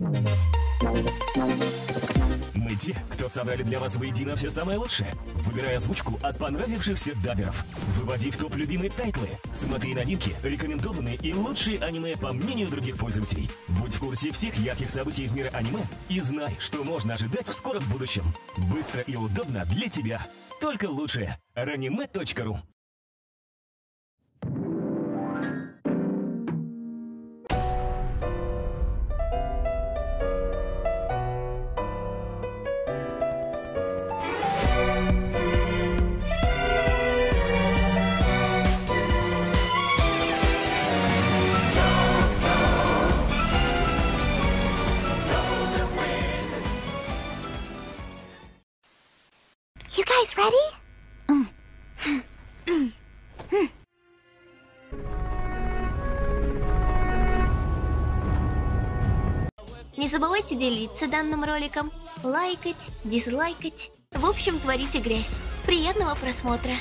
Мы те, кто собрали для вас воедино все самое лучшее. Выбирай озвучку от понравившихся даберов. Выводи в топ любимые тайтлы. Смотри новинки, рекомендованные и лучшие аниме по мнению других пользователей. Будь в курсе всех ярких событий из мира аниме и знай, что можно ожидать в скором будущем. Быстро и удобно для тебя. Только лучшее. Ranime.ru. You guys ready? Не забывайте делиться данным роликом, лайкать, дизлайкать. В общем, творите грязь. Приятного просмотра!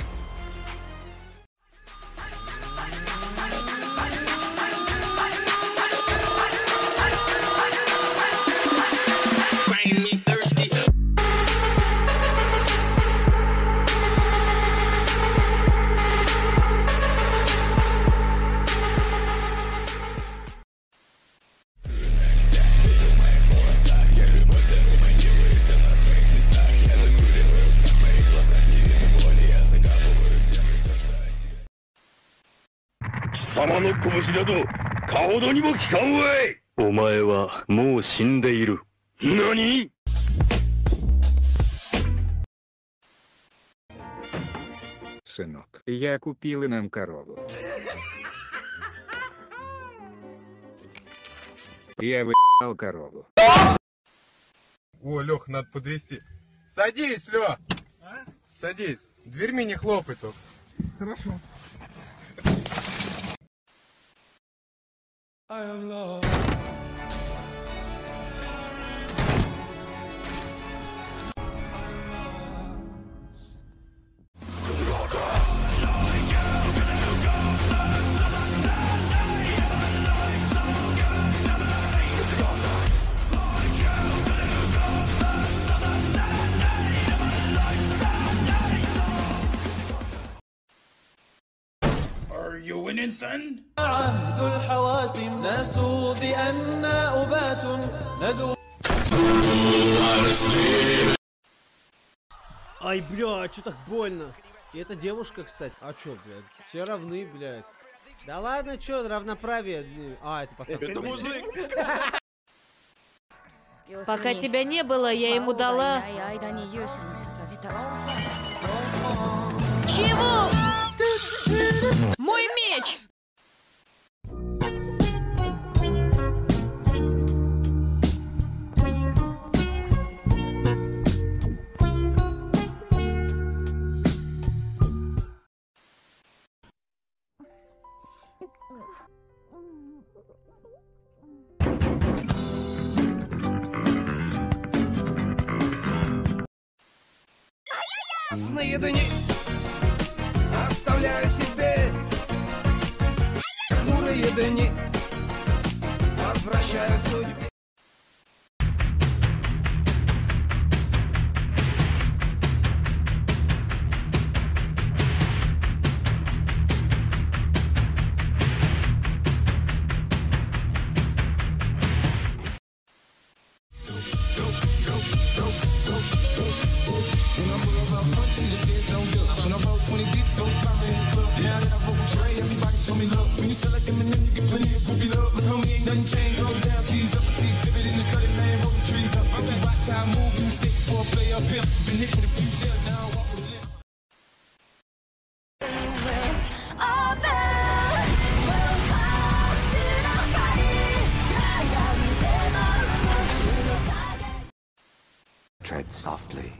Сынок, я купила нам корову. Я выебал корову. О, Лех, надо подвести. Садись, Лех! А? Садись. Дверьми не хлопай только. Хорошо. Are you winning, son? عهد الحواسم ناسوا بأن أبات نذو. Ай, бля, чё так больно? И эта девушка, кстати. А чё, блядь? Все равны, блядь. Да ладно, чё, равноправие. А, это пацан. Это мужик. Пока тебя не было, я ему дала... Чего? Мой меч! Наедине оставляю себе хмурые дни, возвращаю судьбе. Tread softly.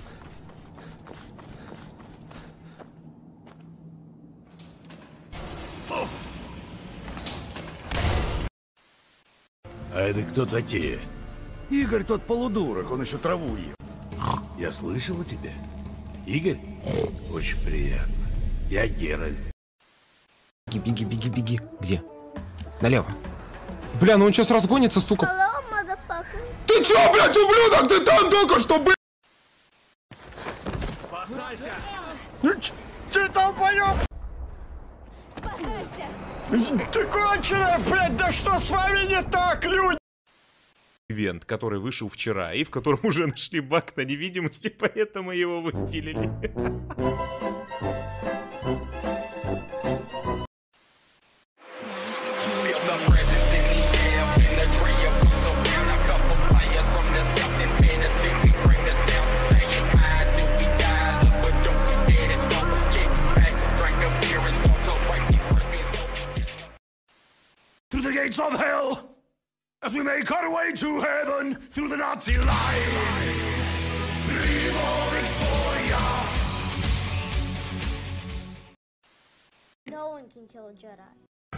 А это кто такие? Игорь тот полудурок, он еще траву ел. Я слышал о тебе. Игорь? Очень приятно. Я Геральт. Беги, беги, беги, беги. Где? Налево. Бля, ну он сейчас разгонится, сука. Hello, Ты чё, блядь, ублюдок? Ты там только что, блядь! Спасайся! Ты долбоёб! Спасайся! Ты конченая, блядь, да что с вами не так, люди? Ивент, который вышел вчера, и в котором уже нашли баг на невидимости, поэтому его выпилили. Through the gates of hell, as we make our way to heaven, through the Nazi lines. Viva Victoria! No one can kill a Jedi.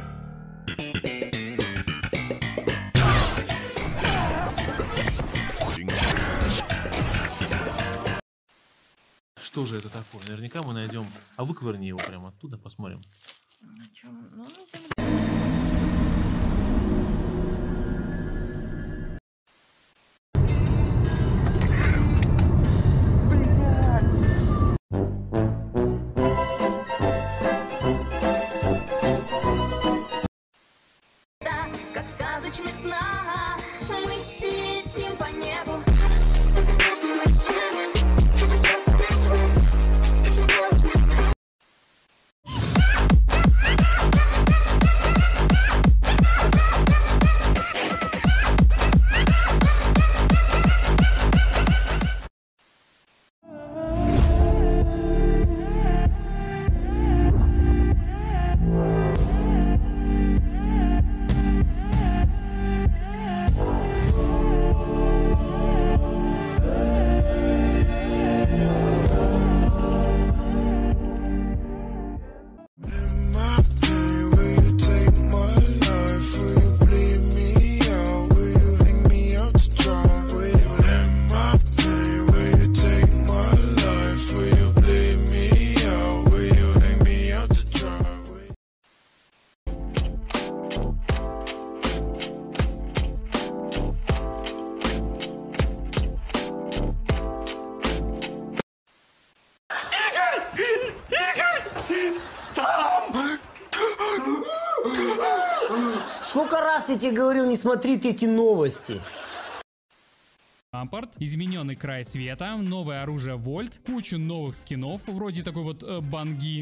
Что же это такое? Наверняка мы найдем. А выковырни его прямо оттуда, посмотрим. Как в сказочных снах мы летим по небу. Сколько раз я тебе говорил, не смотри ты эти новости. Лампард, измененный край света, новое оружие Вольт, кучу новых скинов, вроде такой вот банги.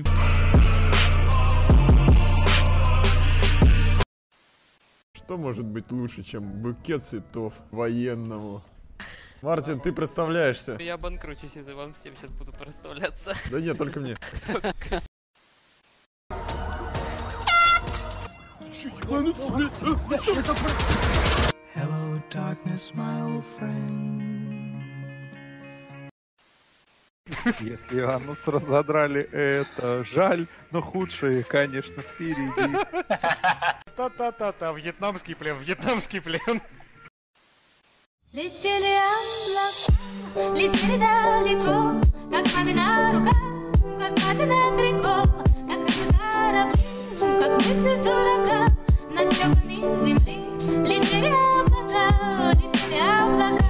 Что может быть лучше, чем букет цветов военному? Мартин, ты проставляешься. Я банкрочусь, если вам всем сейчас буду проставляться. Да нет, только мне. Hello, darkness, my old friend. Если анус разодрали, это жаль, но худшее, конечно, впереди. Та-та-та-та, вьетнамский плен, вьетнамский плен. Летели облака, летели далеко, как мамина рука, как папина трико, как крыши корабли, как мысли дурака, над стеклами земли. Летели облака, летели облака.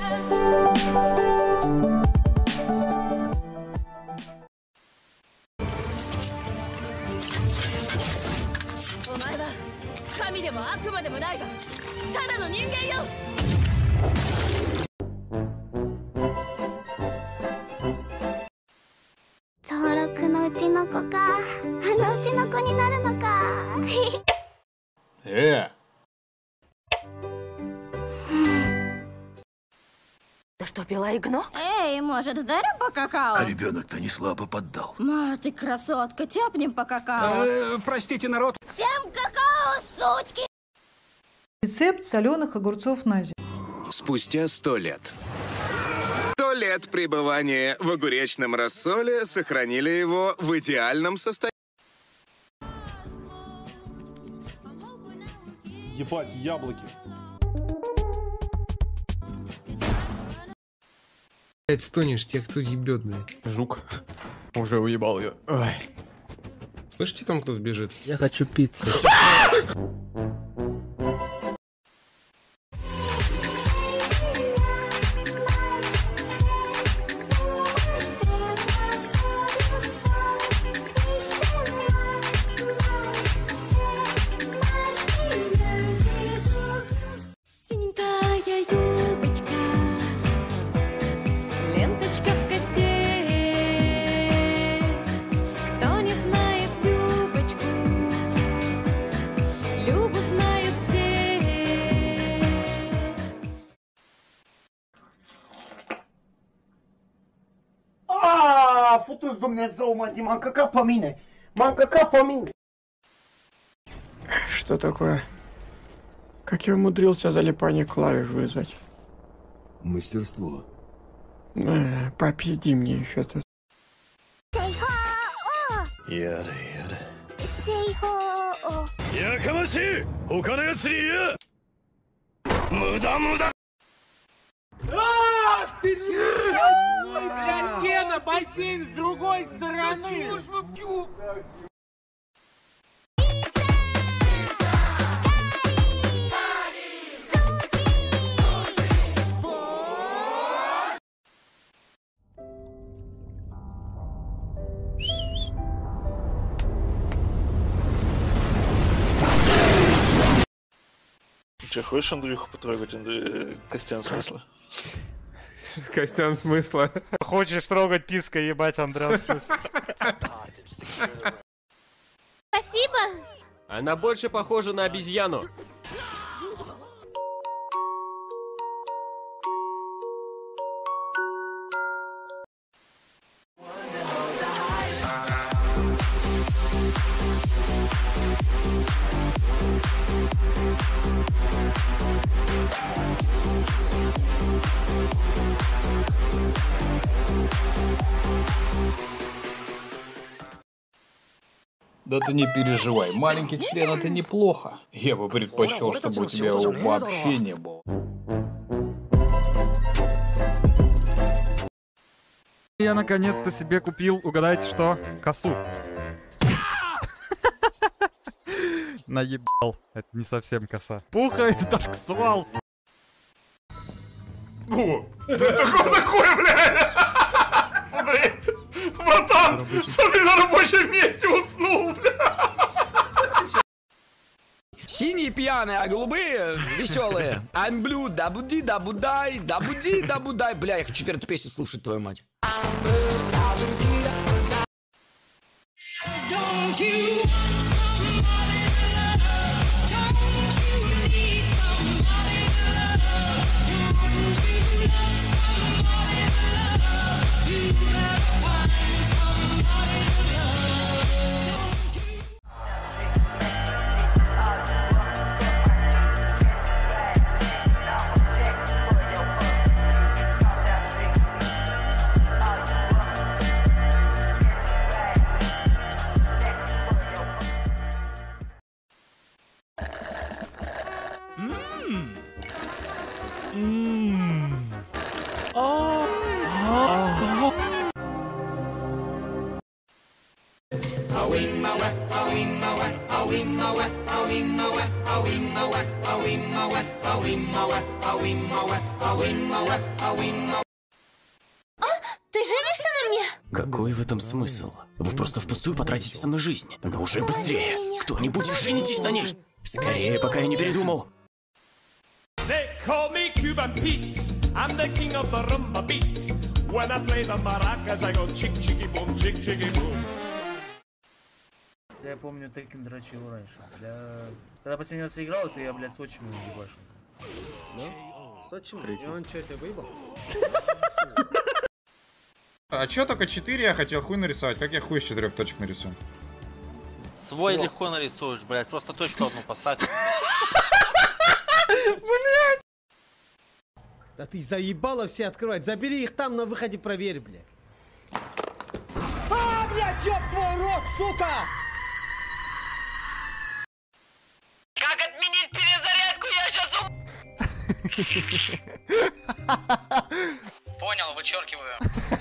Ты что, пила игну? Эй, может, ударим по какао? А ребенок-то не слабо поддал. Ма, ты красотка, тяпнем по какао. Простите, народ. Всем какао, сучки! Рецепт соленых огурцов на зиму. Спустя 100 лет. 100 лет пребывания в огуречном рассоле сохранили его в идеальном состоянии. Ебать, яблоки. Блять, стонешь, тех, кто ебет, блядь. Жук. Уже уебал ее. Ой. Слышите, там кто-то бежит? Я хочу пиццу. a făcut Dumnezeu, mă, m-am căcat pe mine. M-am căcat pe mine. Что такое? Как я умудрился залипание клавиш вызвать? Мастерство. Попизди мне еще тут. Яда, яда. Якамаши! Хукаのやつに言え! Муда-муда! Ах ты! Блядь, Гена, бассейн с другой стороны! Че, хочешь Андрюху потрогать, Костян, смысла? Костян, смысла? Хочешь трогать писка, ебать, Андрей, смысла? Спасибо. Она больше похожа на обезьяну. Да ты не переживай, маленький член это неплохо. Я бы предпочел, чтобы у тебя его вообще не было. Я наконец-то себе купил, угадайте что, косу. Наебал, это не совсем коса. Пуха из Dark Souls. О, что такое, блядь? Смотри, братан, смотри, на рабочем месте уснул, блядь. Синие пьяные, а голубые веселые. I'm blue, да буди, да будай, да буди, да будай. Бля, я хочу теперь эту песню слушать, твою мать. Ты женишься на мне? Какой в этом смысл? Вы просто впустую потратите со мной жизнь. Но уже быстрее. Кто-нибудь женитесь на ней. Скорее, пока я не передумал. They call me Cuban Pete. I'm the king of the rumba beat. When I play the maracas, I go chick chicky boom, chick chicky boom. Я помню, таким дрочил раньше. Когда последний раз играл, то я, блядь, с отчимом ебашил. Да? С отчимом? И он что, тебя выебал? А чё только 4 я хотел хуй нарисовать? Как я хуй с 4 точек нарисую? Свой легко нарисуешь, блядь, просто точку одну поставь. Блядь! Да ты заебала все открывать. Забери их там на выходе, проверь, блядь. А, блядь, ёб твой рот, сука! Как отменить перезарядку? Я сейчас Понял, вычеркиваю.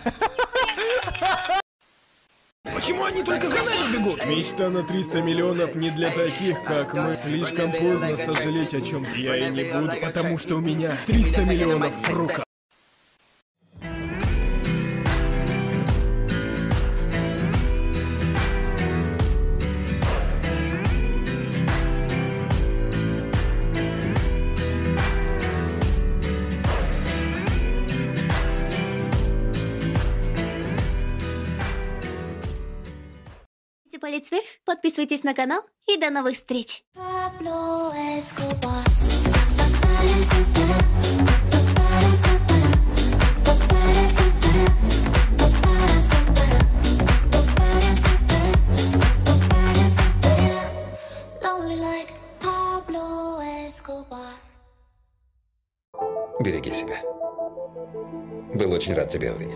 Почему они только за нами бегут? Мечта на 300 миллионов не для таких, как мы. Слишком поздно сожалеть о чем я и не буду, потому что у меня 300 миллионов в руках. Палец вверх, подписывайтесь на канал и до новых встреч! очень рад тебя увидеть.